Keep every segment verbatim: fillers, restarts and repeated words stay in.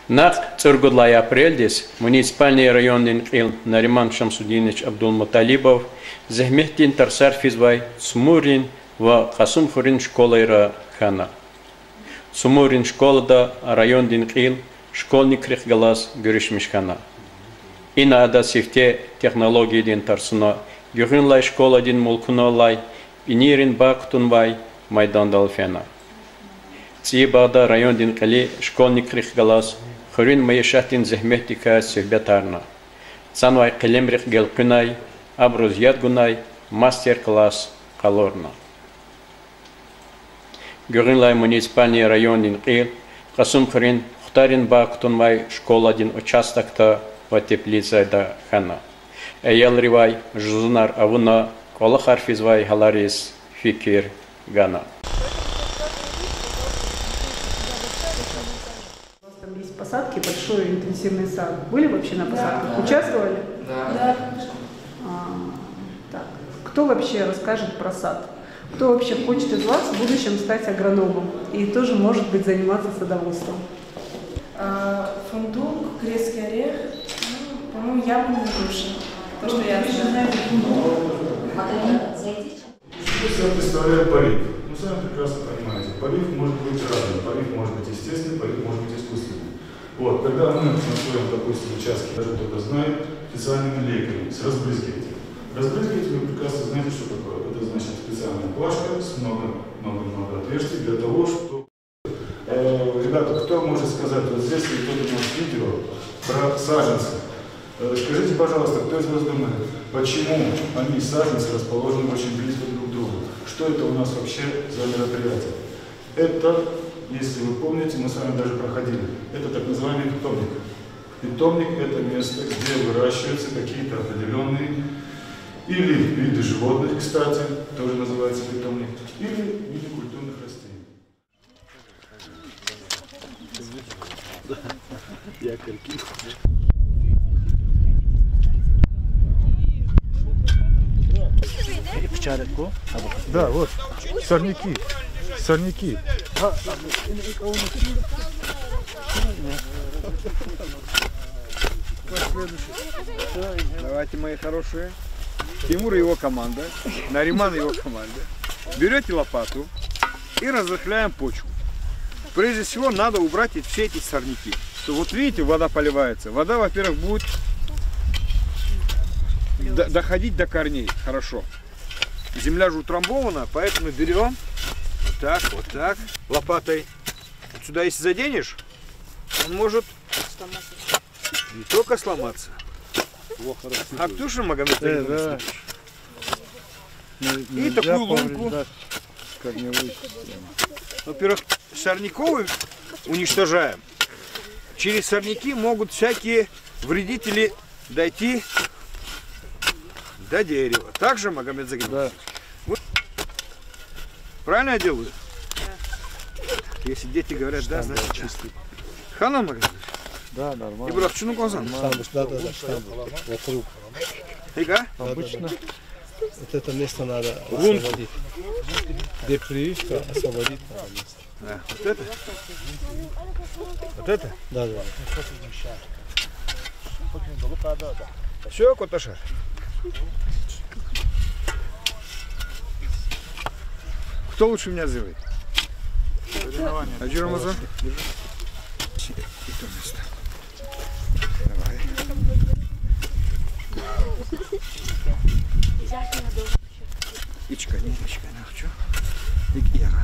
Нах циргудлай апрельдис муниципальный районный ил Нариман Шамсудинович Абдулмуталибов захмехтин тарсар физвай Сумурин в Хасумхурин школайра хана. Сумурин школада районный ил школьник рехгалас гюришмишхана. Ина ада сифте технологии дин тарсуна гюринлай школа дин мулкунолай инирин бактунвай майдандалфена. Цибада районный ил школьник рехгалас Хурин маешатин захмехтика сюбетарна. Цанвай калемрих гелкунай, абруз ядгунай, мастер-класс калорна. Гюринлай муниципальный районный ил, Касум Хурин, Хутарин Бактунвай, школа один участок-то в теплице да хана. Эял ривай, жузунар авуна, кола харфизвай халарис фикир гана. Посадки, большой интенсивный сад. Были вообще на посадках? Да. Участвовали? Да. да. А, так. Кто вообще расскажет про сад? Кто вообще хочет из вас в будущем стать агрономом и тоже может быть заниматься садоводством? А, фундук, грецкий орех, ну, по-моему, яблоня груша. То, что я знаю. Здесь я представляю полив. Ну, сами прекрасно понимаете, полив может быть разный. Полив может быть естественный, полив может быть искусственный. Вот, когда мы на своем, допустим, участке, даже кто-то знает, специальными лейками, с разбрызгивателем. Разбрызгиватель, вы прекрасно знаете, что такое. Это значит специальная плашка с много-много отверстий для того, что... Э, ребята, кто может сказать, вот здесь кто-то у нас видео про саженцы. Э, скажите, пожалуйста, кто из вас думает, почему они, саженцы, расположены очень близко друг к другу? Что это у нас вообще за мероприятие? Это... Если вы помните, мы с вами даже проходили. Это так называемый питомник. Питомник – это место, где выращиваются какие-то определенные или виды животных, кстати, тоже называется питомник, или виды культурных растений. Да, вот, сорняки, сорняки. Давайте, мои хорошие. Тимур и его команда, Нариман и его команда. Берете лопату и разрыхляем почву. Прежде всего надо убрать все эти сорняки. Что, вот видите, вода поливается. Вода, во-первых, будет доходить до корней. Хорошо. Земля же утрамбована, поэтому берем вот так, вот так, лопатой. Вот сюда, если заденешь, он может не только сломаться. А кто же Магомед? Э, да. И такую лунку. Во-первых, сорняковый уничтожаем. Через сорняки могут всякие вредители дойти до дерева. Также, Магомед Загимович? Да. Вот. Правильно я делаю? Да. Если дети говорят, да, значит чистый. Хана, Магомед? Да, нормально. И брат, что ну глазам? Да, да, да, штамбы. Вокруг. Ига? Обычно вот это место надо освободить. Где прививка, освободить надо место. Да. Вот это? Вот это? Да, да. Все, Коташар. Кто лучше меня сделает? А где Рамазан? Держи. И то место. Давай. Ичка, не ичка, не хочу. И я.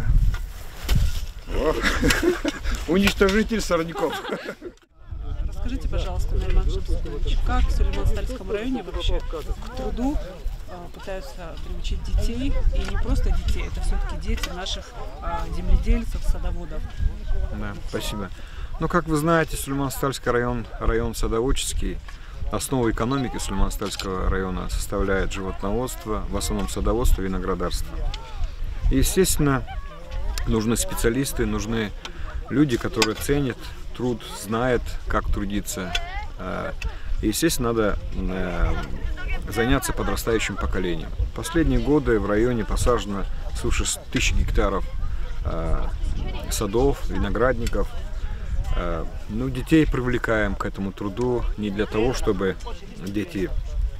Уничтожитель сорняков. Расскажите, пожалуйста, Нариман Шамсудинович, как в Сулейман-Стальском районе вообще к труду а, пытаются приучить детей, и не просто детей, это все-таки дети наших а, земледельцев, садоводов. Да, спасибо. Ну, как вы знаете, Сулейман-Стальский район, район садоводческий. Основу экономики Сулейман-Стальского района составляет животноводство, в основном садоводство и виноградарство. И, естественно, нужны специалисты, нужны люди, которые ценят труд, знают, как трудиться. И, естественно, надо заняться подрастающим поколением. В последние годы в районе посажено свыше тысячи гектаров садов, виноградников. Ну, детей привлекаем к этому труду не для того, чтобы дети,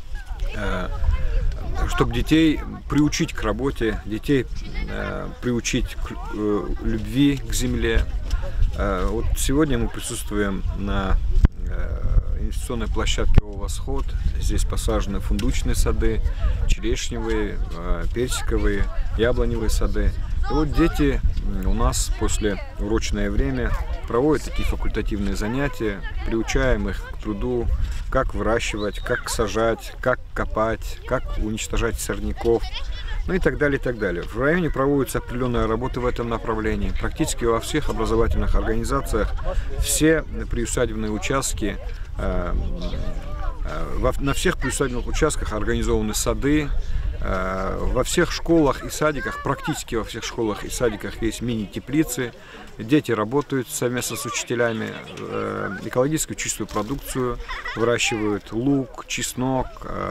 чтобы детей приучить к работе, детей приучить к любви к земле. Вот сегодня мы присутствуем на инвестиционной площадке ООО «Восход». Здесь посажены фундучные сады, черешневые, персиковые, яблоневые сады. И вот дети у нас после урочное время проводят такие факультативные занятия, приучаем их к труду, как выращивать, как сажать, как копать, как уничтожать сорняков, ну и так далее, и так далее. В районе проводятся определенные работы в этом направлении. Практически во всех образовательных организациях все приусадебные участки, на всех приусадебных участках организованы сады. Во всех школах и садиках, практически во всех школах и садиках есть мини-теплицы. Дети работают совместно с учителями, экологическую чистую продукцию выращивают: лук, чеснок,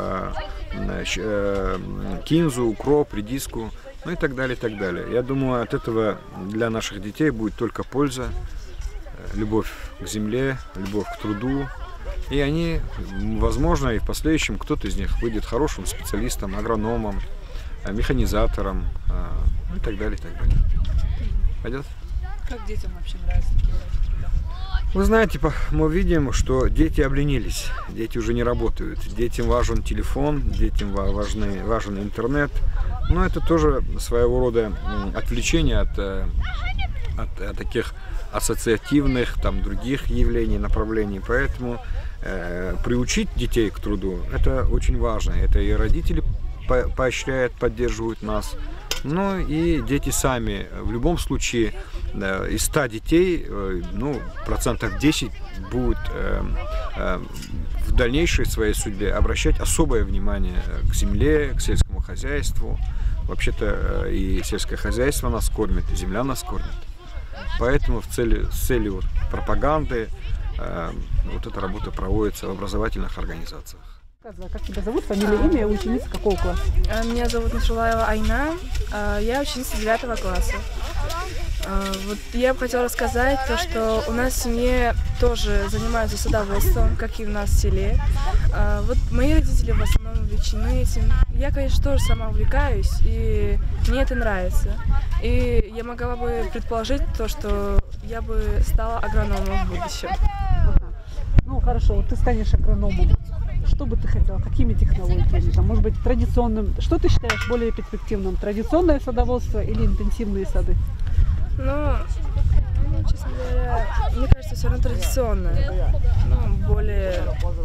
кинзу, укроп, редиску, ну и так далее, и так далее. Я думаю, от этого для наших детей будет только польза, любовь к земле, любовь к труду. И они, возможно, и в последующем кто-то из них выйдет хорошим специалистом, агрономом, механизатором, ну и так далее, и так далее. Пойдет? Как детям вообще нравится такие труда? Вы знаете, мы видим, что дети обленились, дети уже не работают, детям важен телефон, детям важны, важен интернет, но это тоже своего рода отвлечение от, от, от таких ассоциативных, там, других явлений, направлений, поэтому э, приучить детей к труду — это очень важно, это и родители по поощряют, поддерживают нас, ну и дети сами. В любом случае э, из ста детей, э, ну, процентов десять будут э, э, в дальнейшей своей судьбе обращать особое внимание к земле, к сельскому хозяйству. Вообще-то э, и сельское хозяйство нас кормит, и земля нас кормит. Поэтому в цели, с целью вот пропаганды э, вот эта работа проводится в образовательных организациях. Как тебя зовут? Фамилия, имя, ученица какого класса? Меня зовут Насрулаева Айна, я ученица девятого класса. Вот я бы хотела рассказать то, что у нас в семье тоже занимаются садоводством, как и у нас в селе. Вот мои родители в основном увлечены этим. Я, конечно, тоже сама увлекаюсь, и мне это нравится. И я могла бы предположить то, что я бы стала агрономом в будущем. Ну хорошо, вот ты станешь агрономом. Что бы ты хотела? Какими технологиями? Там, может быть, традиционным? Что ты считаешь более перспективным? Традиционное садоводство или интенсивные сады? Ну, ну, честно говоря, мне кажется, все равно традиционное. Ну, более...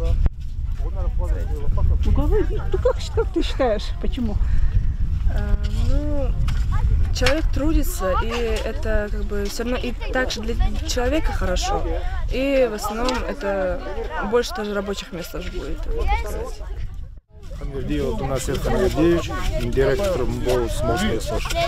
Ну, говори, ну как, как ты считаешь? Почему? А, ну, человек трудится, и это как бы все равно и также для человека хорошо. И в основном это больше тоже рабочих мест тоже будет. Вот у нас это Хамердиевич, директор был с Москвы.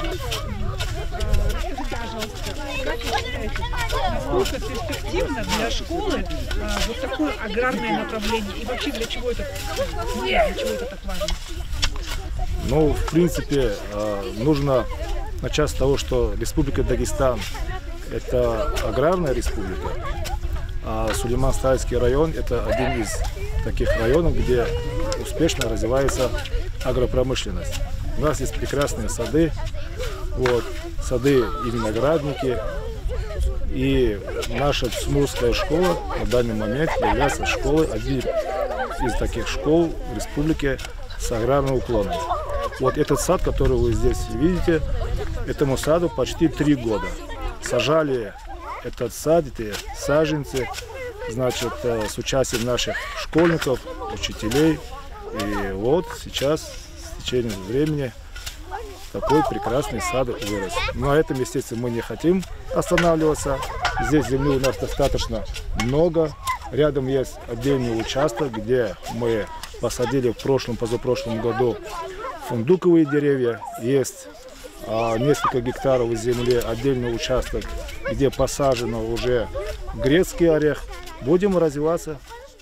Насколько перспективно для школы а, вот такое аграрное направление? И вообще для чего это, для чего это так важно? Ну, в принципе, нужно начать с того, что Республика Дагестан – это аграрная республика, а Сулейман-Стальский район – это один из таких районов, где успешно развивается агропромышленность. У нас есть прекрасные сады, вот, сады и виноградники. И наша Цмурская школа на данный момент является школой, одной из таких школ в республике с аграрным уклоном. Вот этот сад, который вы здесь видите, этому саду почти три года. Сажали этот сад, эти саженцы, значит, с участием наших школьников, учителей. И вот сейчас, с течением времени, такой прекрасный сад вырос. На этом, естественно, мы не хотим останавливаться. Здесь земли у нас достаточно много. Рядом есть отдельный участок, где мы посадили в прошлом, позапрошлом году фундуковые деревья. Есть а, несколько гектаров земли, отдельный участок, где посажено уже грецкий орех. Будем развиваться.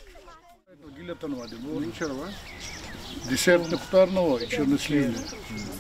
Десерт нектарного и черносливный.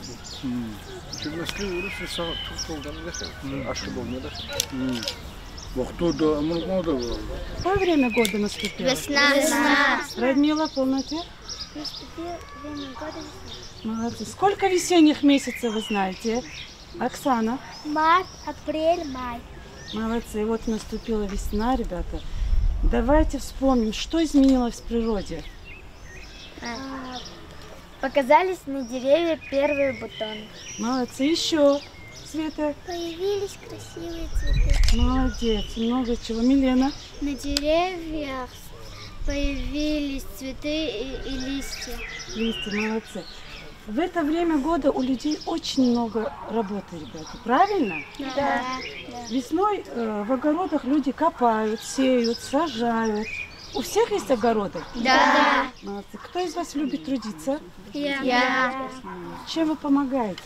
Чернослив урысы сағат тоғдан дәхе, ашты болмады. Какое время года наступило? Весна. Весна. Радмила, полноте? Наступило время года весна. Молодцы. Сколько весенних месяцев вы знаете? Оксана? Март, апрель, май. Молодцы. Вот наступила весна, ребята. Давайте вспомним, что изменилось в природе. А, показались на деревья первые бутоны. Молодцы. Еще, Света? Появились красивые цветы. Молодец. Много чего. Милена? На деревьях появились цветы и, и листья. Листья, молодцы. В это время года у людей очень много работы, ребята. Правильно? Да. Да. Весной э, в огородах люди копают, сеют, сажают. У всех есть огороды? Да. Молодцы. Кто из вас любит трудиться? Я. Я. Чем вы помогаете?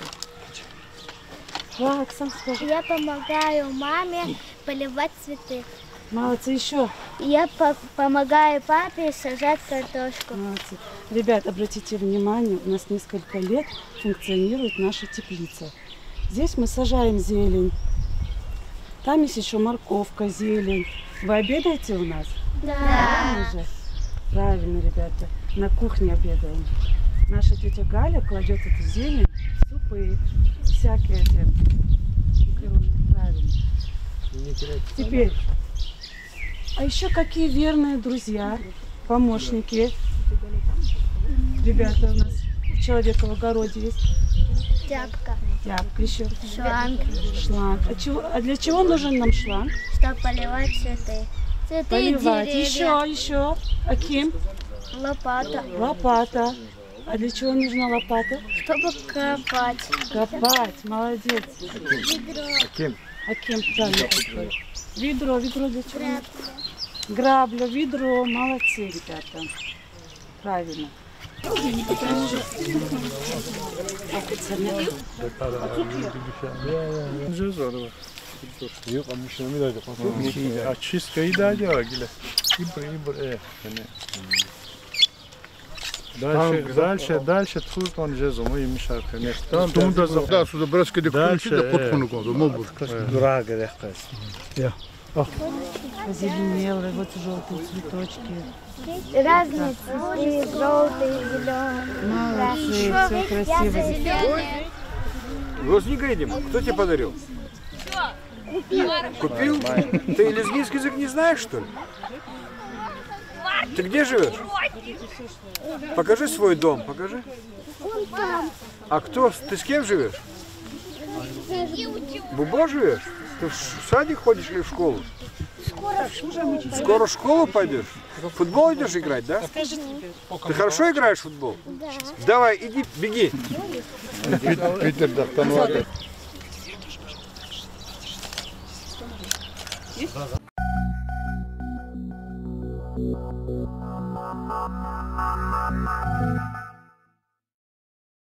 Да, Оксана, скажи. Я помогаю маме поливать цветы. Молодцы. Еще? Я по помогаю папе сажать картошку. Молодцы. Ребят, обратите внимание, у нас несколько лет функционирует наша теплица. Здесь мы сажаем зелень. Там есть еще морковка, зелень. Вы обедаете у нас? Да. Правильно же? Правильно, ребята. На кухне обедаем. Наша тетя Галя кладет эту зелень в супы, всякие эти. Правильно. Теперь. А еще какие верные друзья, помощники. Ребята у нас у человека в огороде есть. Тяпка. Тяпка еще. Шланг. Шланг. А, чего, а для чего нужен нам шланг? Чтобы поливать цветы. Цветы Поливать. и деревья. Еще, еще. А кем? Лопата. Лопата. А для чего нужна лопата? Чтобы копать. Копать. Молодец. Ведро. Кем? А кем правильно? Ведро. Ведро для чего? Грабля. Грабля, ведро. Молодцы, ребята. Правильно. Очистка и дадя, гиля. Ибр, ибр, Дальше, дальше, дальше тут он жезл, мы им мешаем, конечно. Там да да сюда браски да включи да подхуну году, мобур. Дурага, рехтас. Я. Позеленело, вот желтые цветочки. Разные цветы, желтые, зеленые. Молодцы, все красиво. Грозника едем? Кто тебе подарил? Купил. Купил? Ты лезгинский язык не знаешь, что ли? Ты где живешь? Покажи свой дом, покажи. А кто? Ты с кем живешь? Бубо живешь? Ты в садик ходишь или в школу? Скоро в школу пойдешь? В футбол идешь играть, да? Ты хорошо играешь в футбол? Да. Давай, иди, беги. Питер Дахтанвата. Thank you.